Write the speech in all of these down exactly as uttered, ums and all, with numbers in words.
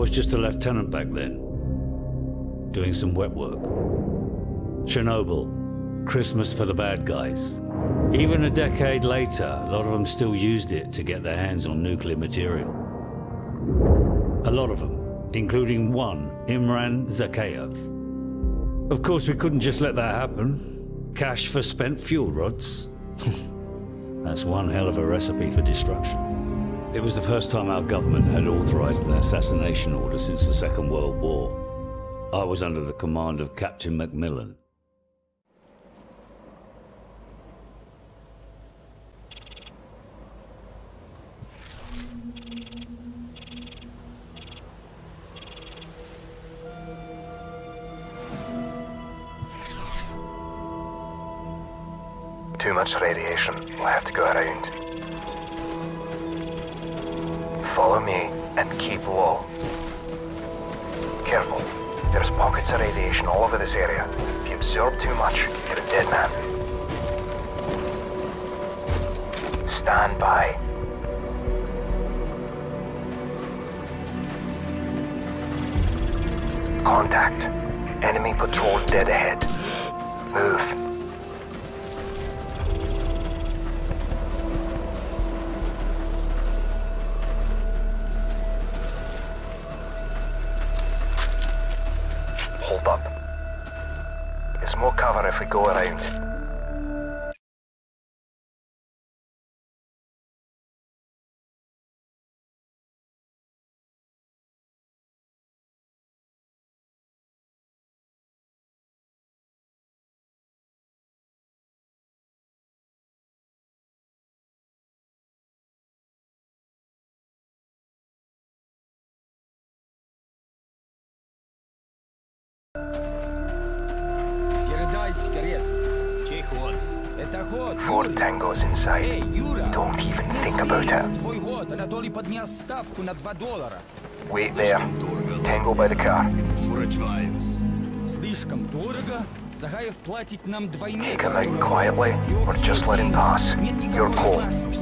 was just a lieutenant back then, doing some wet work. Chernobyl, Christmas for the bad guys. Even a decade later, a lot of them still used it to get their hands on nuclear material. A lot of them, including one, Imran Zakhaev. Of course, we couldn't just let that happen. Cash for spent fuel rods. That's one hell of a recipe for destruction. It was the first time our government had authorized an assassination order since the Second World War. I was under the command of Captain Macmillan. Too much radiation. We'll have to go around. Follow me and keep low. Careful. There's pockets of radiation all over this area. If you absorb too much, you're a dead man. Stand by. Contact. Enemy patrol dead ahead. Move. Hold up. There's more cover if we go around. Four tangos inside. Don't even think about it. Wait there. Tango by the car. Take him out quietly, or just let him pass. Your call.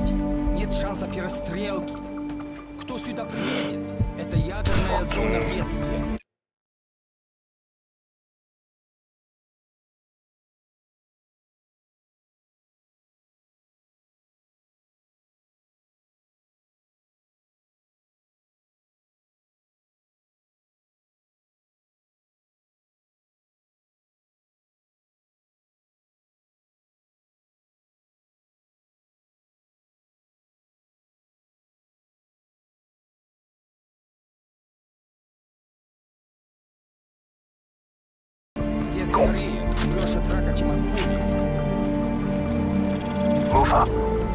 Okay. Go. Move up.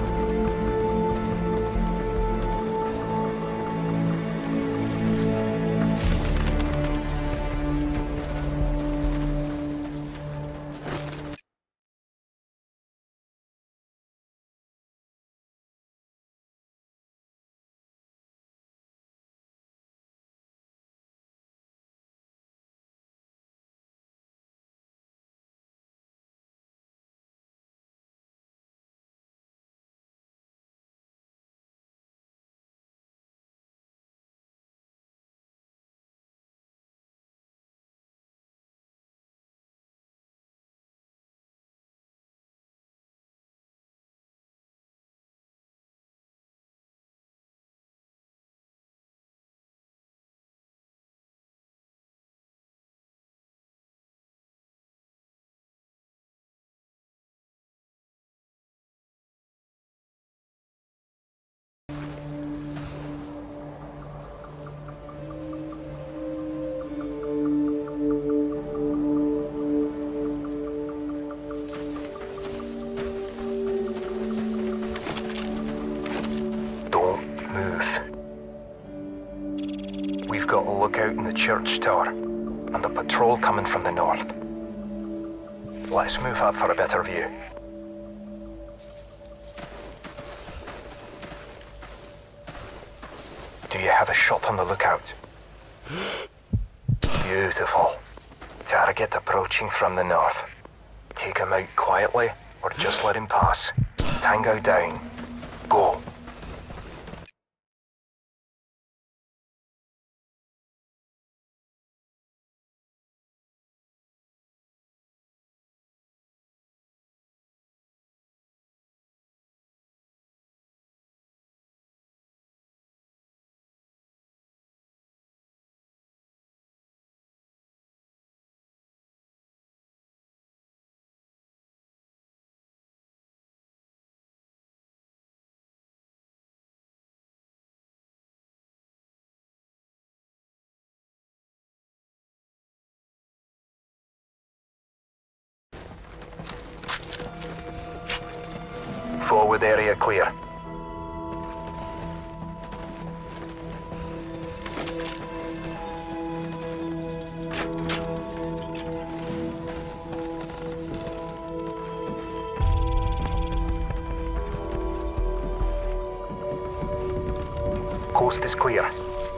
We've got a lookout in the church tower, and the patrol coming from the north. Let's move up for a better view. Do you have a shot on the lookout? Beautiful. Target approaching from the north. Take him out quietly, or just let him pass. Tango down. Go. Forward area clear. Coast is clear.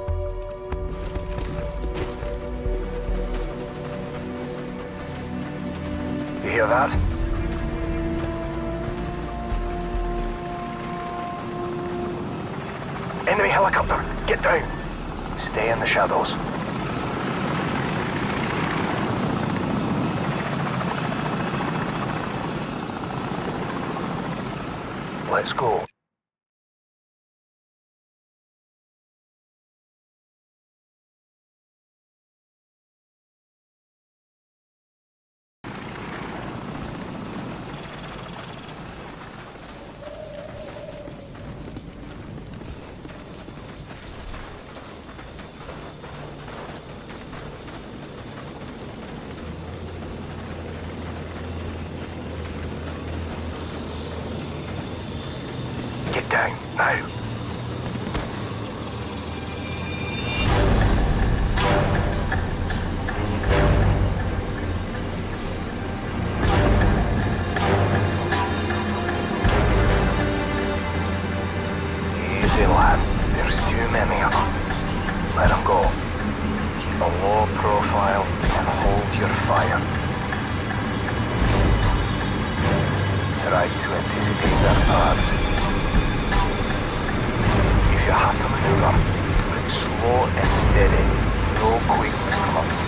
You hear that? Enemy helicopter! Get down! Stay in the shadows. Let's go. Get down, now. Easy, lad. There's too many of them. Let them go. Keep a low profile and hold your fire. Try to anticipate their paths. If you have to maneuver, do it slow and steady. No quick movements.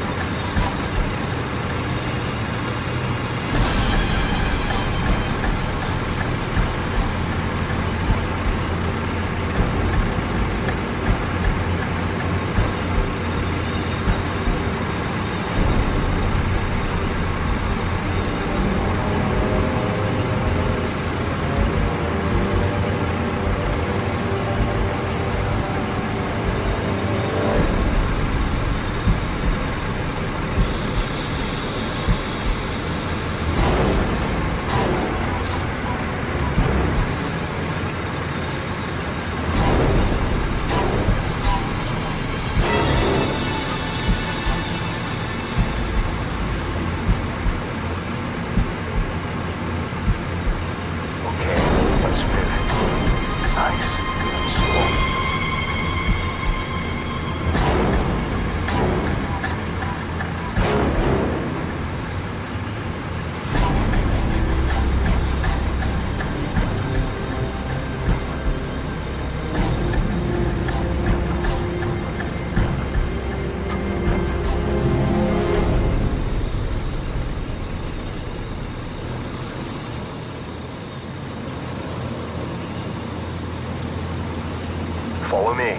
Follow me.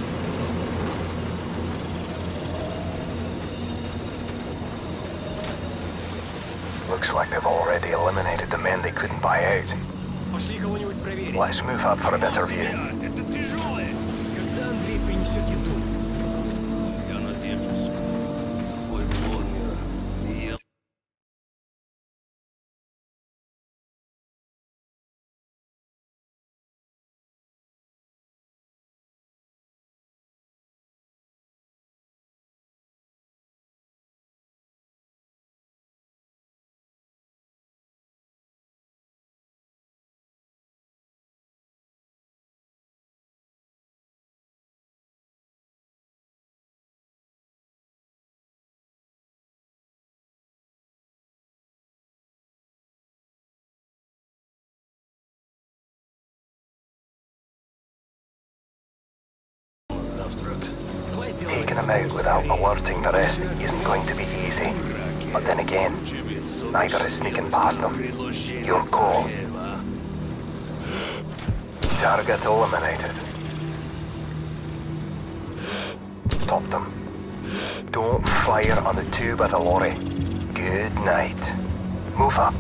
Looks like they've already eliminated the men they couldn't buy out. Let's move up for a better view. Taking him out without alerting the rest isn't going to be easy. But then again, neither is sneaking past them. Your call. Target eliminated. Stop them. Don't fire on the two by the lorry. Good night. Move up.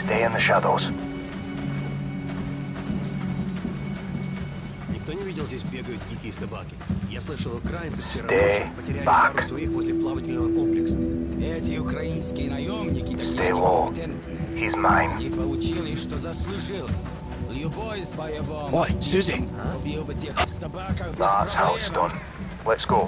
Stay in the shadows. Никто не видел, здесь бегают дикие собаки. Я слышал, украинцы вчера Stay ночью потеряли back. пару своих возле плавательного комплекса. Эти украинские наемники Stay такие low. некомпетентные. He's mine. Не получили, что заслужил. Любой с боевым. Ой, Сюзи! Убил бы тех собак без That's how it's done. проблем. Let's go.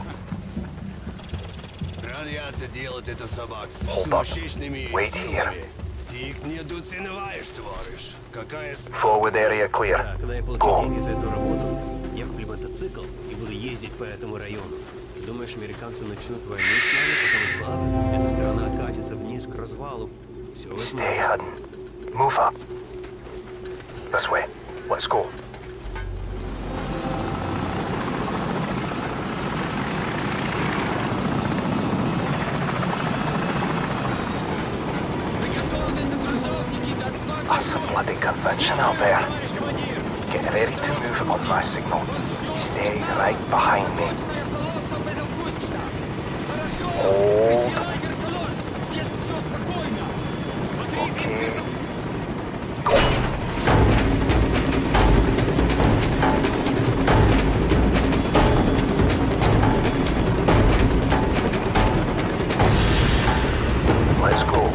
Ранятся делать это собак с Hold up. сумасшедшими Wait силами. Ты их недооцениваешь, товарищ. Какая с- Forward area clear. Да, когда я получу Go. деньги за эту работу, я куплю мотоцикл и буду ездить по этому району. Думаешь, американцы начнут войну с нами, потом слабо? Эта страна катится вниз к развалу. Все Stay возможно. hidden. Move up. This way. Let's go. That's some bloody conviction out there. Get ready to move on my signal. Stay right behind me. Hold. Okay. Go. Let's go.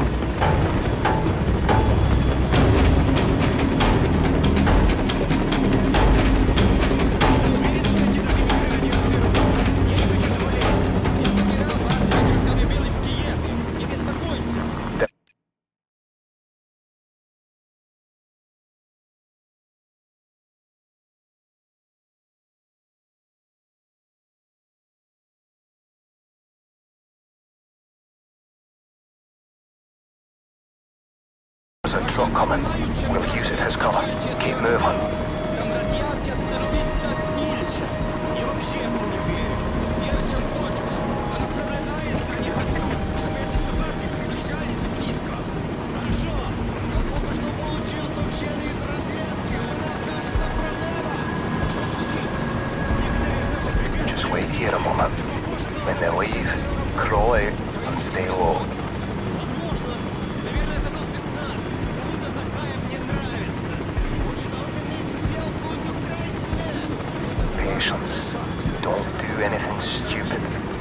There's a truck coming. We'll use it as cover. Keep moving. Just wait here a moment. When they leave, crawl out and stay low. Patience. Don't do anything stupid.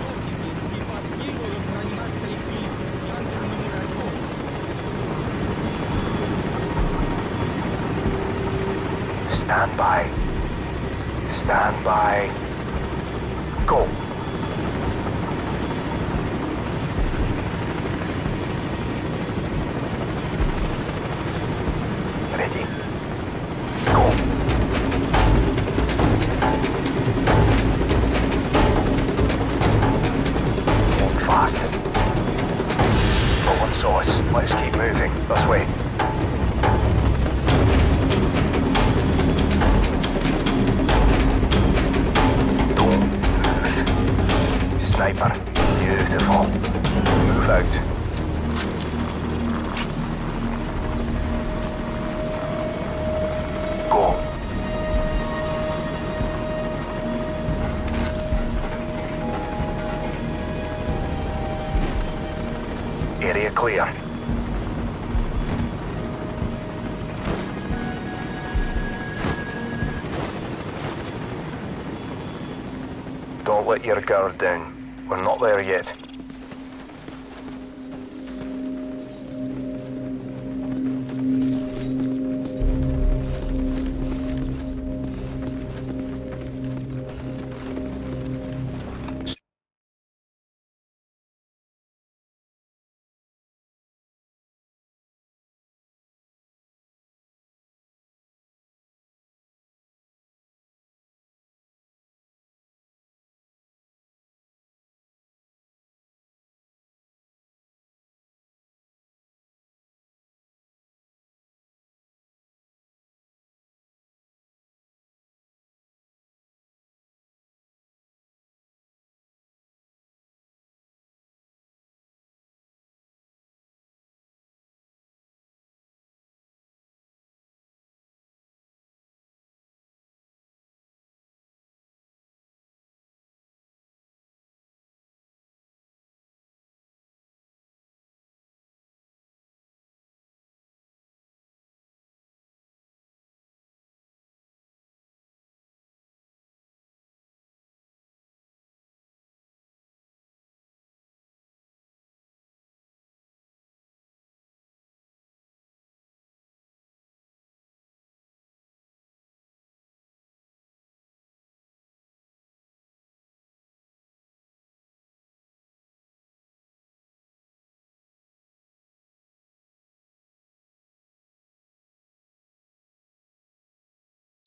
Stand by. Stand by. Go. Ready. Go. Hold fast. Forward source. Let's keep moving. This way. Don't move. Sniper. Beautiful. Move out. Go. Area clear. Don't let your guard down. We're not there yet.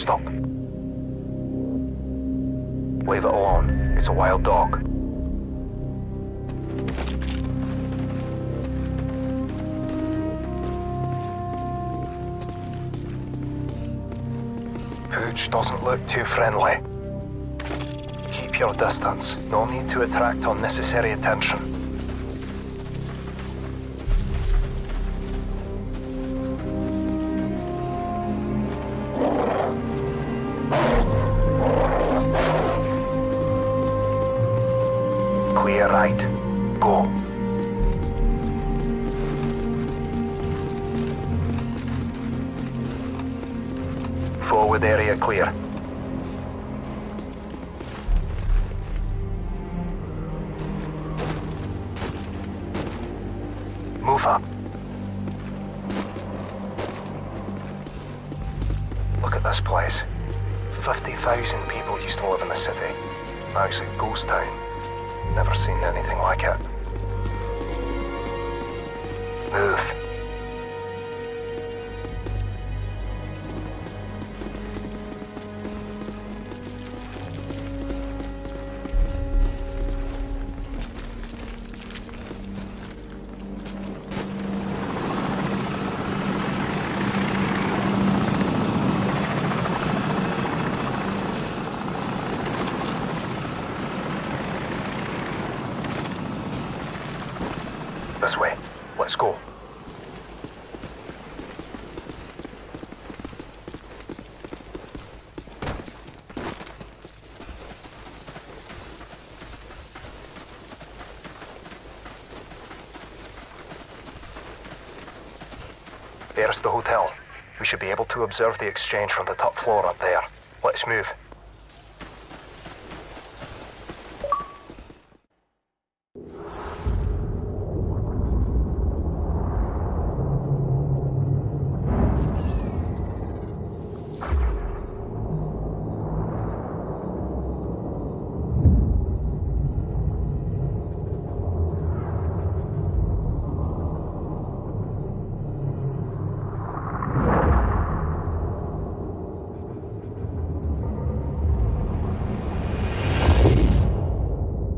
Stop. Leave it alone. It's a wild dog. Hooch doesn't look too friendly. Keep your distance. No need to attract unnecessary attention. Clear right. Go. Forward area clear. Move up. Look at this place. fifty thousand people used to live in the city. Now it's a ghost town. Never seen anything like it. Move. This way. Let's go. There's the hotel. We should be able to observe the exchange from the top floor up there. Let's move.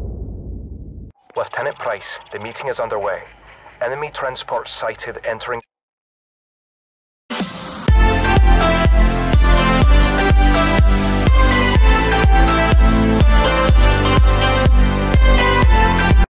Lieutenant Price, the meeting is underway. Enemy transport sighted entering